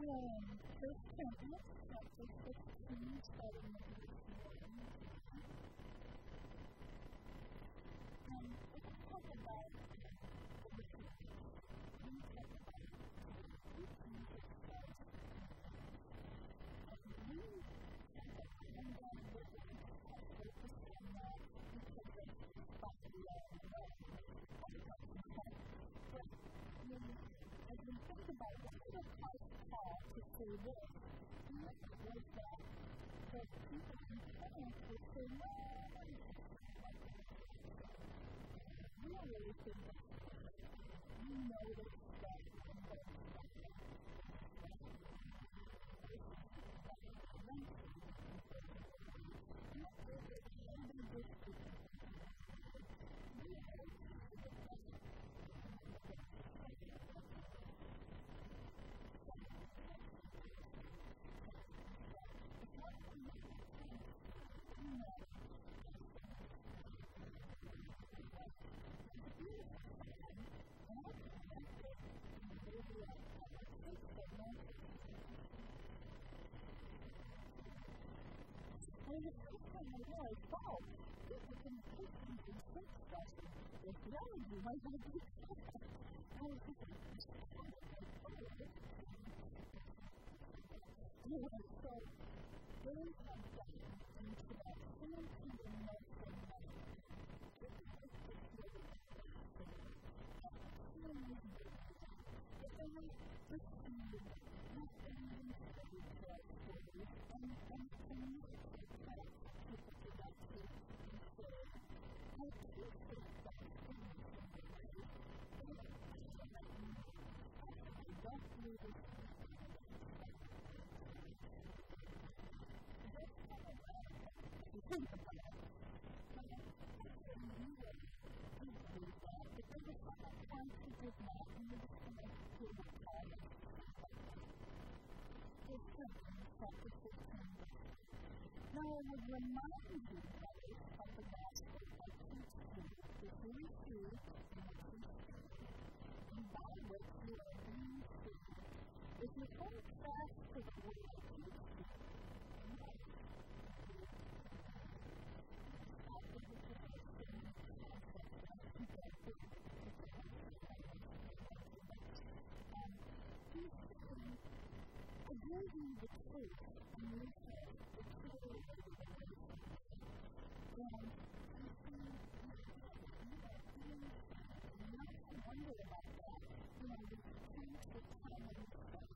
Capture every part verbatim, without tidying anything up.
Um, First Corinthians chapter sixteen, starting with verse one. Um, we're going to talk about the retreat. We're going to talk about who Jesus was. And we talk about one day that we can focus on that because it's probably all we know. But when, as we think about what did Christ call to say this, he was that the people in Corinth would say, no, we don't really think that's we know this stuff and that's stuff. And the first time I realized, wow, this is an important and quick session. If theology might not be so fast. I was thinking, anyway, so there is something into that same kind of notion that this is just really fascinating. And but then I just see not only study for stories and and and Now, I would remind you, brothers, of the gospel I teach you, the Holy Spirit and the Christian, and by which you are being saved. If you hold fast to the word I teach you, I gave you the truth, and you said the truth is the truth. And you see, you have to wonder about that. You know, the truth is common sense.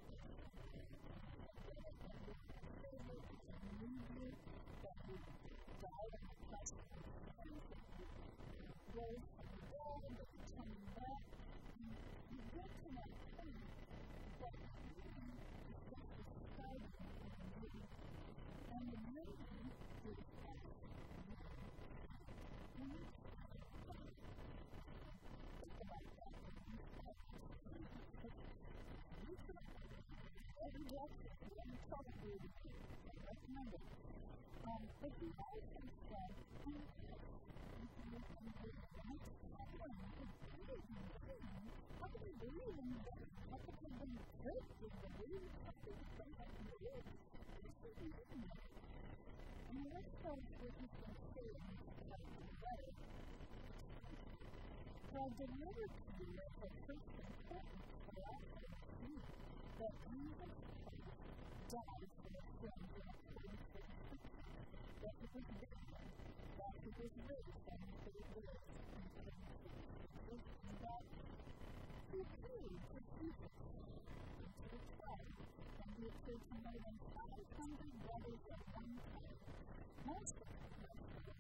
That we need you, that we died on the cross of the cross, that we rose from the dead, that we came back. And you get to that point, but and the meaning is that we need to think about that. Every lecture, every talk we do, I recommend it. Um, but he also said, how can we believe in this? How can we be good with the belief of this thing that we live? And let's start with what he's been saying about the letter. Well, delivered to you as a first important for us to see that Jesus Christ died for the sins of the Holy Spirit, that he was dead, that he was raised on the third day, and that he paid for Jesus into the trial, and he appeared to more than five hundred brothers at one time. Most of them were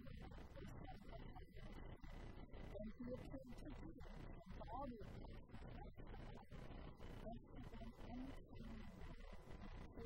and he appeared to you and to all your people. Most of them anything to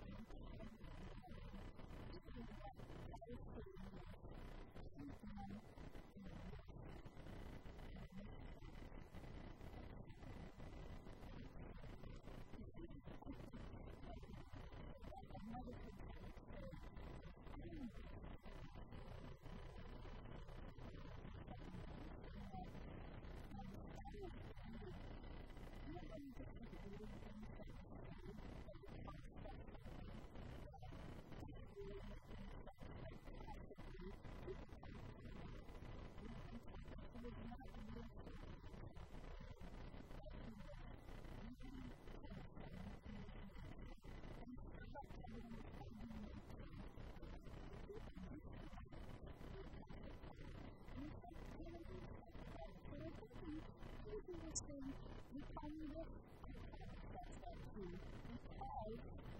Thank you. You tell me this, that's that too, because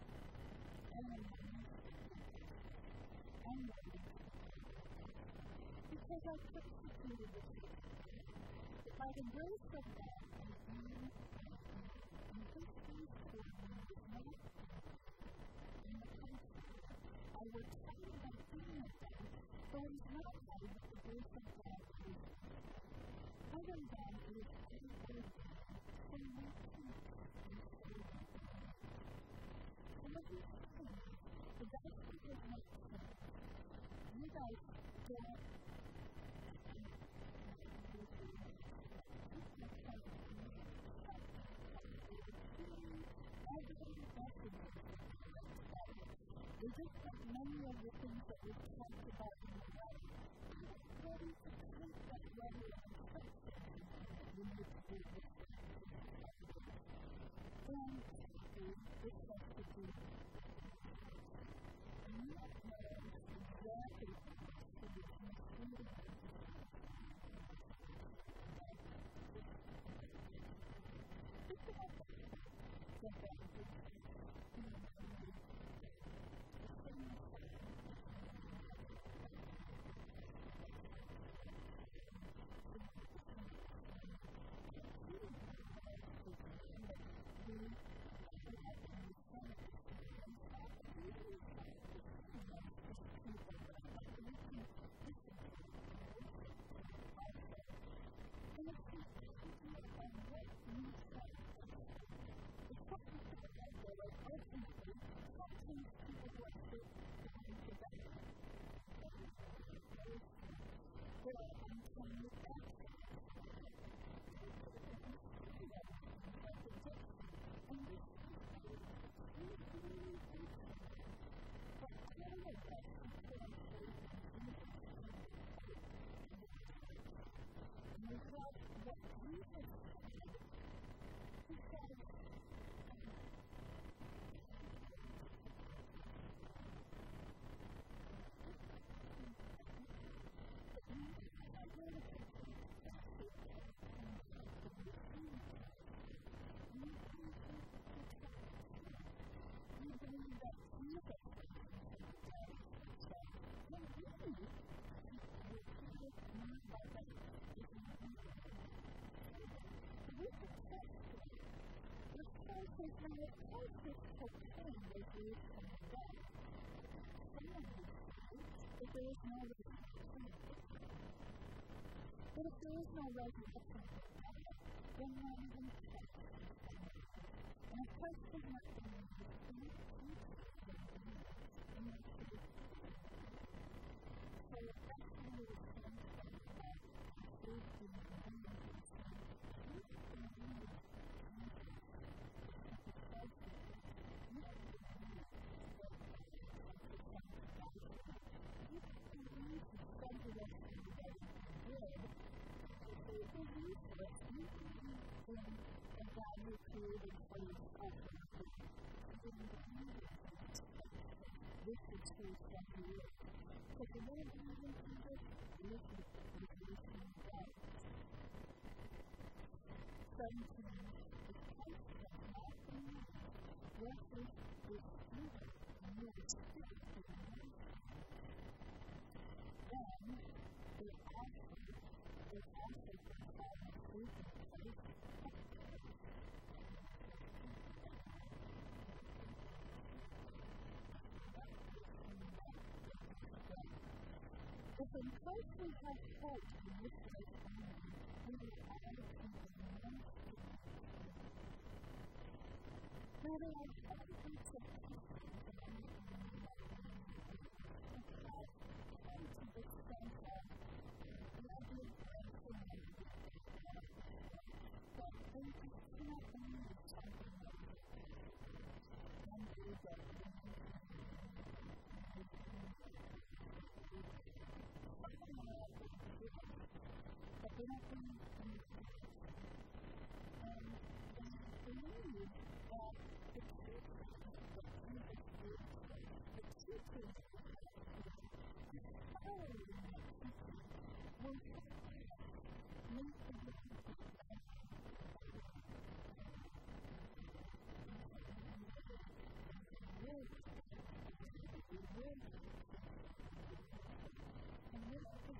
I'm ready. Because I persecuted this by the grace of God, and this is for me is not in the country. I will tell you by being of them, so it is not by the grace of God. Other than it is faithful. So you keep and stay with them. So what you're saying, the gospel does not say, you guys don't we just have many of the things that we've talked about in the life. I'm not ready to take that level of instruction. We need to do this. And this has to do not knowing exactly so we can see the Think about that. Think about it. And of course, this cocaine was used in the death. Some of these say that there is no resurrection. But if there is no resurrection of the dead, then not even Christ. And if Christ is not going to be used, then it's going to be So if that's one of the things that God is in the mind of the Son, He's going to be this is true from the earth. Because the Lord even Jesus listens to the creation of God. seventeen. If Christ has not been blessed with freedom, and you are still in the then they also, they also provide the fruit of Christ. If in Christ we have hope in this life only, we will all keep the most of it. Now there are some groups of people that are not in the and have come to this sense of loving and family. But therapy and and they believe that the teachers that Jesus gave the teachers the following that teaching will help make the difference. And this is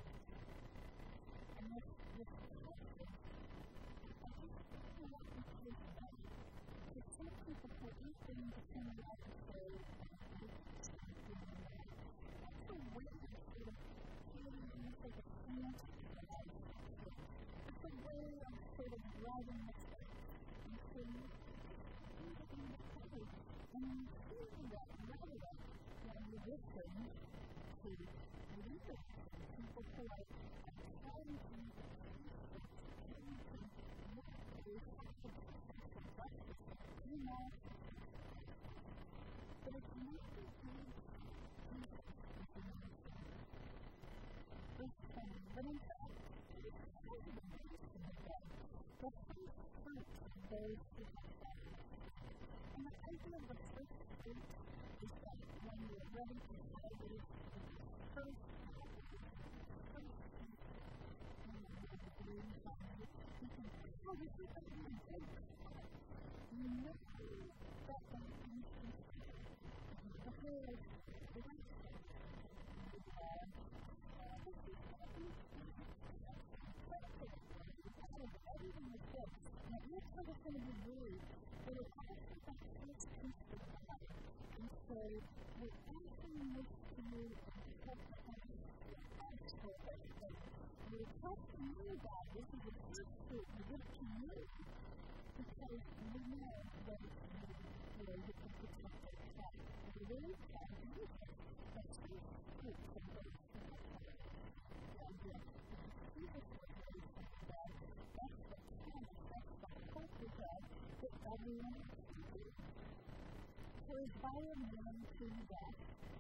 and this this question, I just feel like we take that to some people who eat things between the episode and something like that. That's a way of sort of feeling things like a fancy life. It's a way of sort of driving the steps. And so you feel it in the head, and you feel that relevant when you listen to leaders, people who are trying to make a change, trying to look at those consequences of justice, you know, but it's not the good Jesus is the answer. It's funny, but in fact, it is kind of amazing that the first fruit of those who have faith. And the idea of the first fruit is that when you're ready to celebrate the first oh, this is a really big part. You know that when it comes to the whole of the rest of it, this is something everything is good. And it looks like it's going to be rude, but it's also that first piece of God. And so we're asking this to you and help us ask for everything. We're trusting you, God. This is a first fruit. We give to you because we know that it's you who are the protect our child. We really have anything that first fruit from those who are coming. God bless you. Jesus was raised from the dead. That's the promise. That's the hope of God that everyone can do. So is by a man to death.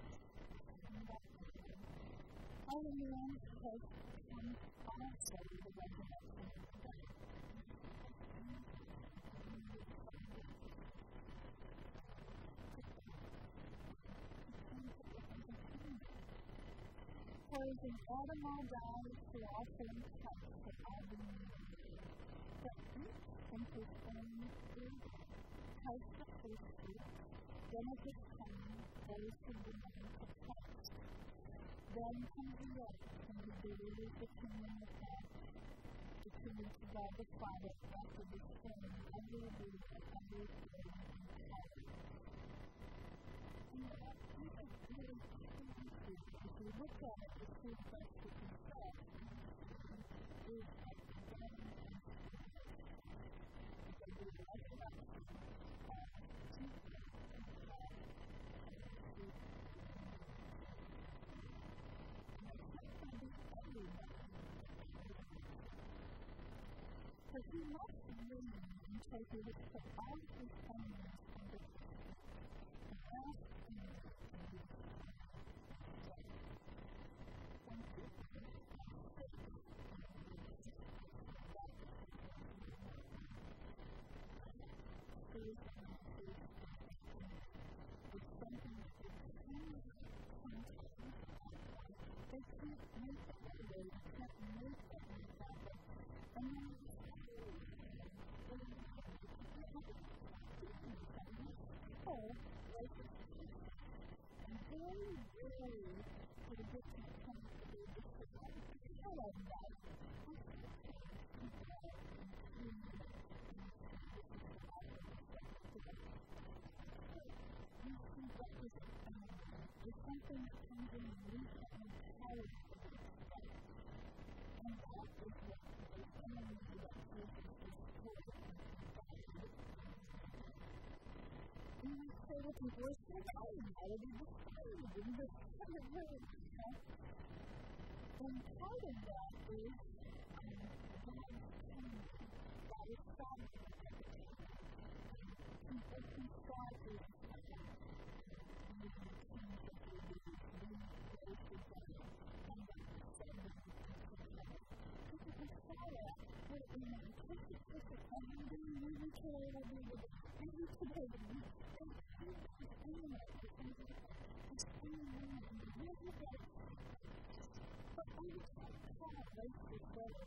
By a man has come also the resurrection of the dead. For as in Adam all died, so also in Christ have all been made. But each in his own order. Christ the first fruit, then at his coming, those who belong to Christ. Then comes the rest, and the believers the kingdom of God, the kingdom of God the Father, after the same, every believer, every feeling, and power. And that is really truly true. If you look at it, the true Christ himself is at the beginning and the resurrection of Jesus and God and the truth. But he must learn until he has put all his enemies under his feet. The last enemy of his death. When people are sick and religious, that is faith and faith is something that is extremely sometimes they can't make it that way. They can't make it like that way. And then and very rarely do we get to the point where they just say, "Oh, I love that." You see that is is something that comes in recent and powerful. And that is what the enemy that Jesus is supporting. And we say that people are so dying, how to be destroyed, and this kind of way. And part of that is um, God's kingdom. That is sovereign. People who thought it was sovereign. And we can change what they do. We go to God. And that's the same as we can change. People who this is just a every day, every today, every day, every today, every anyway, it's anyway, every day. But I would say that race is better.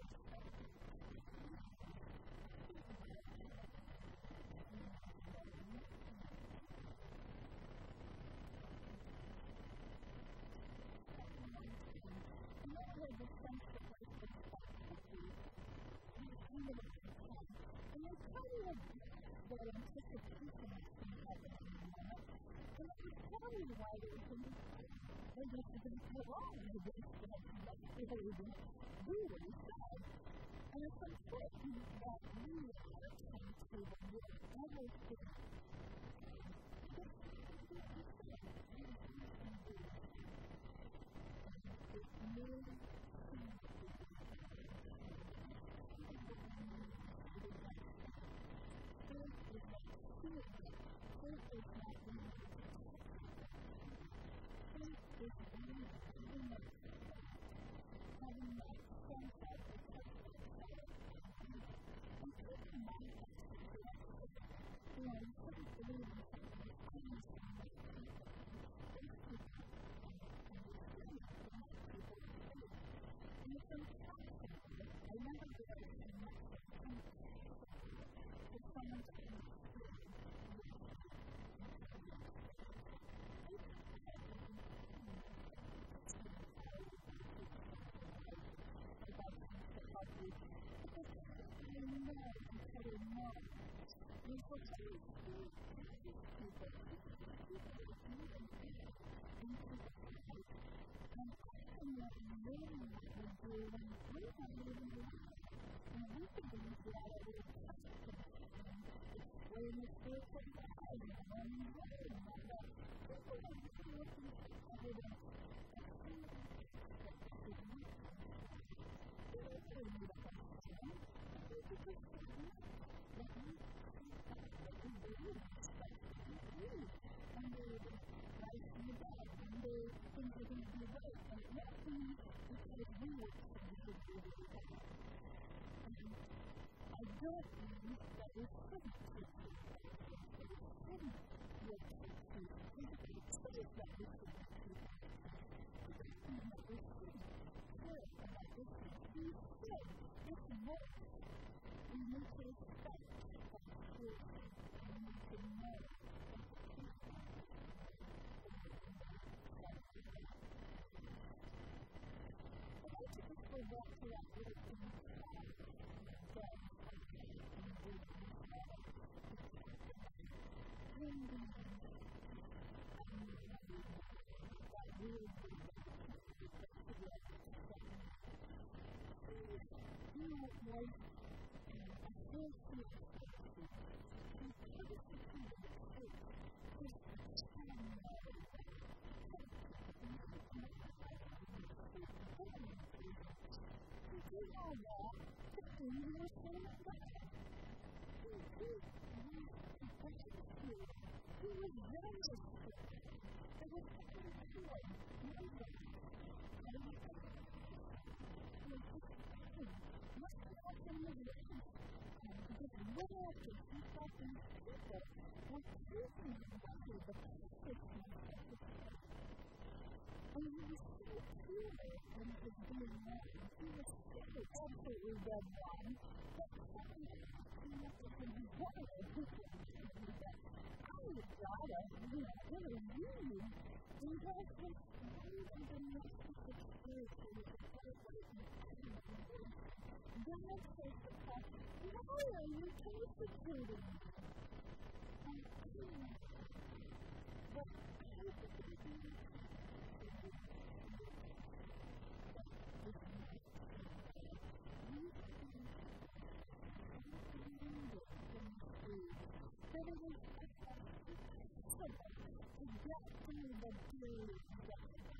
The friendship with the faculty is really fun. And I tell you the anticipation that's been happening in the moment. And I was telling you why they can they just didn't go on with this stuff. They didn't do what he said. And it's important that we are trying to do everything. It's new. I don't mean that we shouldn't take it. We shouldn't look at it. It says that we shouldn't take it. It doesn't mean that we shouldn't care about this. We should. It's work. We need to respect that truth. We need to know that the truth is. I'd like to just go back to that little thing that And he was so pure in his being man. He was so absolutely dead wrong. But something came up with him. He wanted to do that. I was God of, you know, really read. And he has this really domestic experience with the celebration of God says to Paul, why are you persecuting me? And he but I think it is that it is possible to get through the period that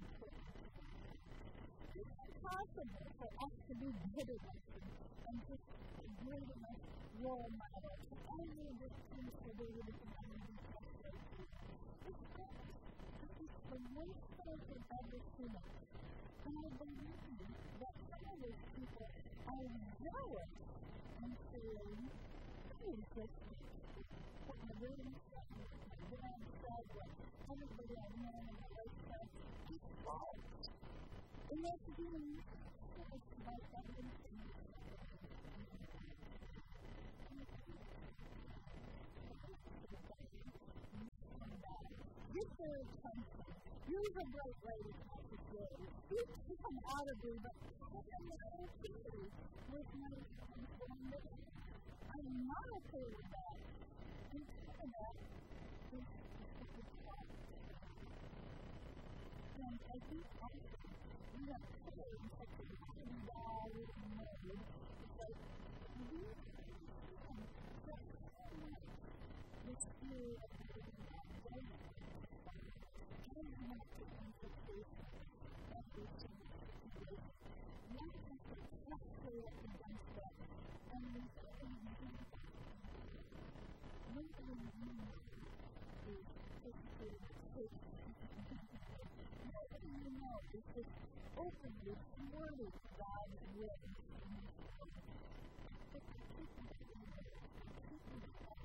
it's impossible for us to be good enough and just a great enough role model to only this piece of the really community culture. It's not. It's the worst thing I've ever seen. And I believe that some of those people are zealous and feeling, I was just what my room said, what my dad said, what everybody I know in my life said, I thought. And that's doing it's about everything. This is something. You're a great lady, Missus Lily. You come out of here, but I don't know too. With my family, I'm not okay with that. And some of that is the fault. And I think also, we have put it in such a bad mode because we understand that so much this fear of being very is not the implication of this situation. Not that it's not clear against that. And we certainly do that. One thing we know is physically safe. One thing we know is this openly thwarted God's will in this world. But the people that we know, the people that are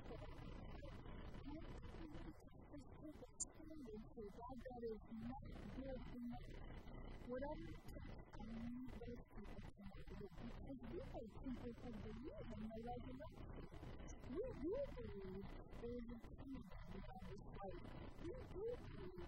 God, that is not good enough. Whatever it takes, I need those people to know it. Because we have people who believe in the resurrection. We do believe there is a kingdom beyond this life. We do believe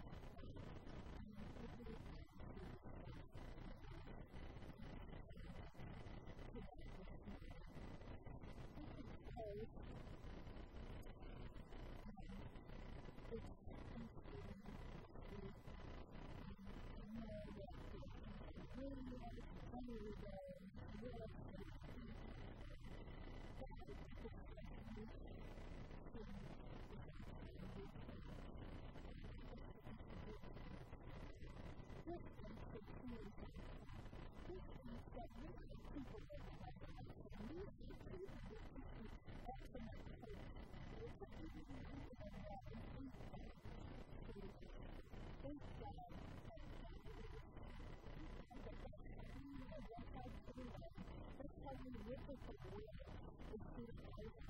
That's how we look at the world.